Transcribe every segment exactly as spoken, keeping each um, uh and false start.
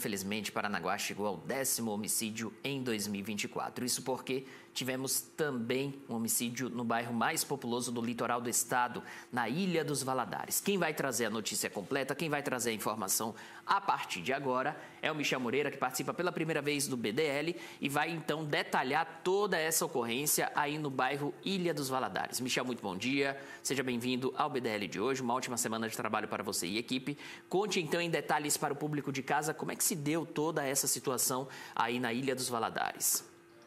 Infelizmente, Paranaguá chegou ao décimo homicídio em dois mil e vinte e quatro. Isso porque tivemos também um homicídio no bairro mais populoso do litoral do estado, na Ilha dos Valadares. Quem vai trazer a notícia completa, quem vai trazer a informação a partir de agora é o Michel Moreira, que participa pela primeira vez do B D L e vai então detalhar toda essa ocorrência aí no bairro Ilha dos Valadares. Michel, muito bom dia, seja bem-vindo ao B D L de hoje, uma ótima semana de trabalho para você e equipe. Conte então em detalhes para o público de casa como é que se deu toda essa situação aí na Ilha dos Valadares.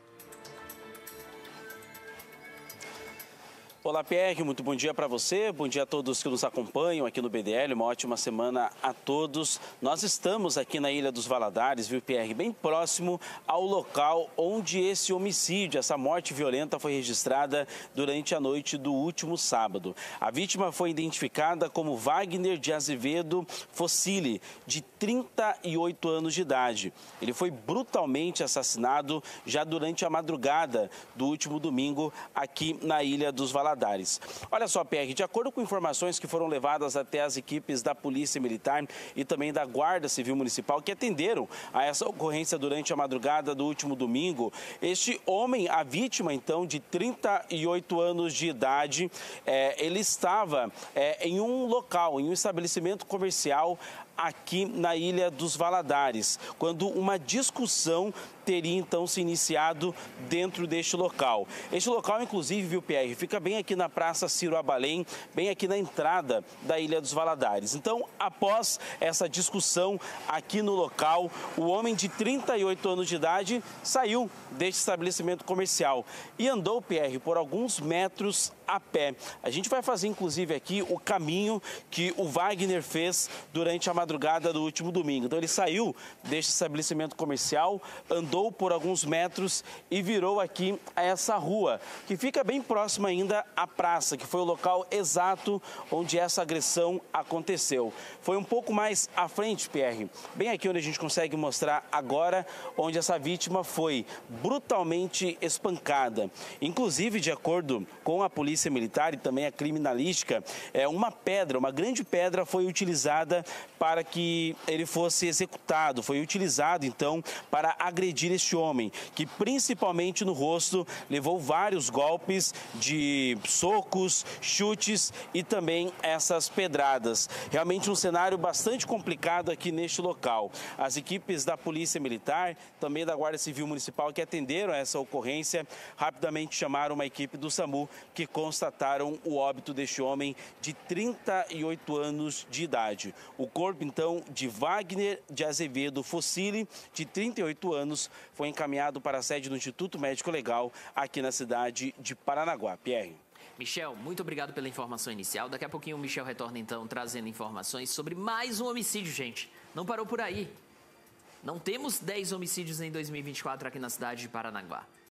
Olá, Pierre, muito bom dia para você, bom dia a todos que nos acompanham aqui no B D L, uma ótima semana a todos. Nós estamos aqui na Ilha dos Valadares, viu, Pierre, bem próximo ao local onde esse homicídio, essa morte violenta foi registrada durante a noite do último sábado. A vítima foi identificada como Wagner de Azevedo Fossili, de trinta e oito anos de idade. Ele foi brutalmente assassinado já durante a madrugada do último domingo aqui na Ilha dos Valadares. Olha só, Pierre, de acordo com informações que foram levadas até as equipes da Polícia Militar e também da Guarda Civil Municipal, que atenderam a essa ocorrência durante a madrugada do último domingo, este homem, a vítima, então, de trinta e oito anos de idade, é, ele estava é, em um local, em um estabelecimento comercial aqui na Ilha dos Valadares, quando uma discussão teria então se iniciado dentro deste local. Este local, inclusive, viu, Pierre, fica bem aqui na Praça Ciro Abalém, bem aqui na entrada da Ilha dos Valadares. Então, após essa discussão aqui no local, o homem de trinta e oito anos de idade saiu deste estabelecimento comercial e andou, Pierre, por alguns metros a pé. A gente vai fazer, inclusive, aqui o caminho que o Wagner fez durante a madrugada do último domingo. Então, ele saiu deste estabelecimento comercial, andou por alguns metros e virou aqui a essa rua, que fica bem próxima ainda à praça, que foi o local exato onde essa agressão aconteceu. Foi um pouco mais à frente, Pierre, bem aqui onde a gente consegue mostrar agora, onde essa vítima foi brutalmente espancada. Inclusive, de acordo com a Polícia Militar e também a criminalística, é, uma pedra, uma grande pedra foi utilizada para que ele fosse executado, foi utilizado então para agredir este homem, que principalmente no rosto levou vários golpes de socos, chutes e também essas pedradas. Realmente um cenário bastante complicado aqui neste local. As equipes da Polícia Militar, também da Guarda Civil Municipal que atenderam a essa ocorrência, rapidamente chamaram uma equipe do SAMU que constataram o óbito deste homem de trinta e oito anos de idade. O corpo, então, de Wagner de Azevedo Fossili, de trinta e oito anos, foi encaminhado para a sede do Instituto Médico Legal aqui na cidade de Paranaguá. Pierre. Michel, muito obrigado pela informação inicial. Daqui a pouquinho o Michel retorna, então, trazendo informações sobre mais um homicídio, gente. Não parou por aí. Não temos dez homicídios em dois mil e vinte e quatro aqui na cidade de Paranaguá.